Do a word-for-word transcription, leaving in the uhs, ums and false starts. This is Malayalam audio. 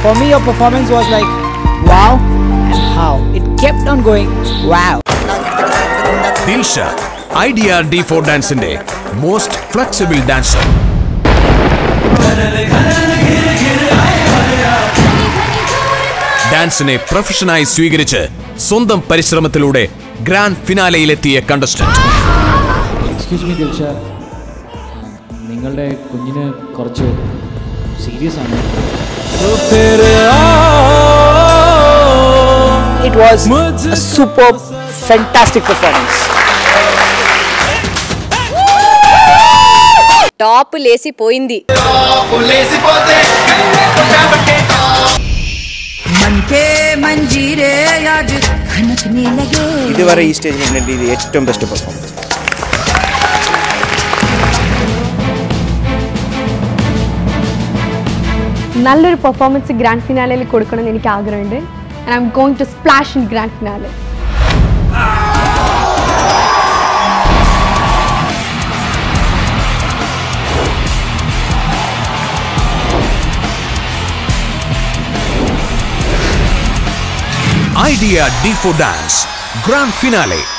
For me, your performance was like wow, and how it kept on going wow. Dilsha, Idea D four Dance inde most flexible dancer. ഡാൻസിനെ പ്രൊഫഷനായി സ്വീകരിച്ച് സ്വന്തം പരിശ്രമത്തിലൂടെ ഗ്രാൻഡ് ഫിനാലയിലെത്തിയ കണ്ടസ്റ്റന്റ്. എക്സ്ക്യൂസ് മീ ദിൽഷ, നിങ്ങളുടെ കുഞ്ഞിന് കുറച്ച് സീരിയസ് ആണ്. It was a super fantastic performance. Top లేసి పోయింది. ഇതുവരെ ഈ സ്റ്റേജിൽ ഇത് ഏറ്റവും ബെസ്റ്റ് പെർഫോമൻസ്. നല്ലൊരു പെർഫോമൻസ് ഗ്രാൻഡ് ഫിനാലയിൽ കൊടുക്കണമെന്ന് എനിക്ക് ആഗ്രഹമുണ്ട്. And I'm going to splash in grand finale. Idea D four Dance Grand Finale.